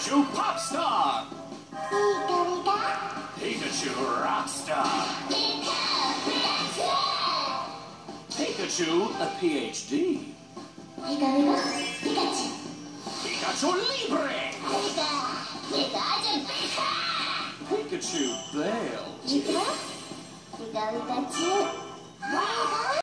Pikachu Popstar! Pika Pikachu Rockstar! Pikachu a PhD! Pikachu Pikachu Libre! Pikachu Bale! Pikachu